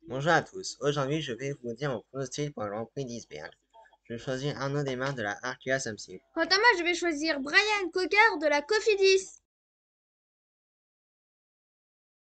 Bonjour à tous, aujourd'hui je vais vous dire mon pronostic pour le Grand Prix d'Isberg. Je choisis Arnaud Desmar de la Arkea Samsic. Quant à moi, je vais choisir Brian Cocker de la Cofidis.